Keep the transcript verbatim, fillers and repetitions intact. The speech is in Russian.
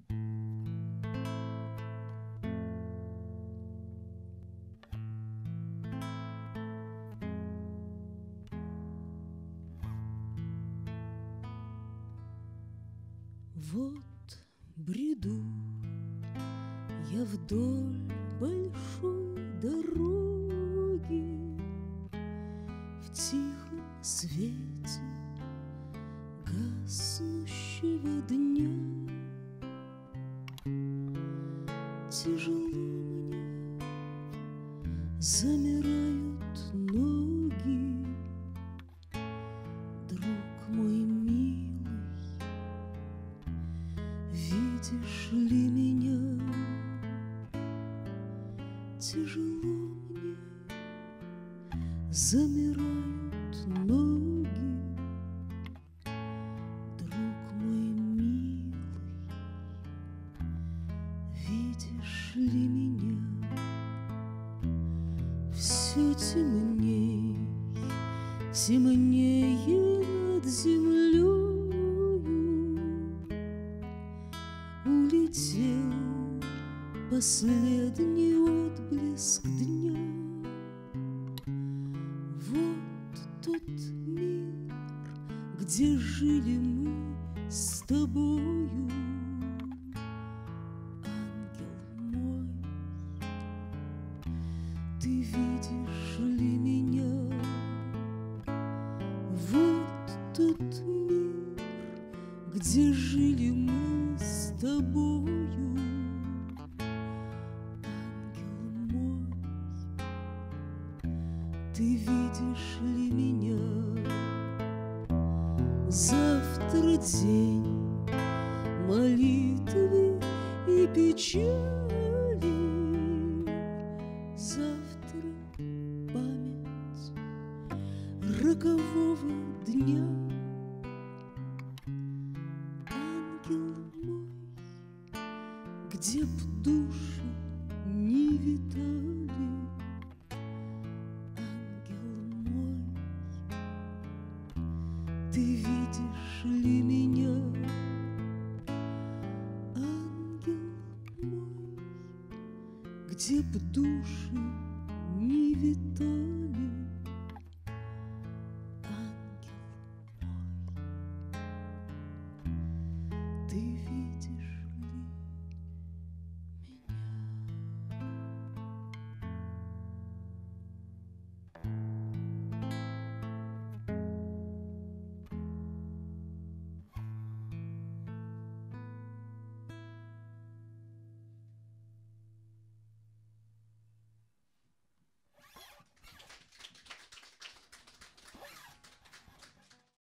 Вот бреду я вдоль большой дороги в тихом свете гаснущего дня. Тяжело мне замирают ноги, друг мой милый, видишь ли меня? Тяжело мне замирают ноги, друг мой милый, видишь ли меня? Все темней, темнее над землею улетел последний отблеск дня. Вот тот мир, где жили мы с тобою, ангел мой, ты видишь ли меня? Вот тот мир, где жили мы с тобою, ангел мой, ты видишь ли меня? Завтра день молитвы и печали, завтра память рокового дня. Ангел мой, где б души не витали, ангел мой, ты видишь ли меня? Ангел мой, где б души не витали, ангел мой, ты видишь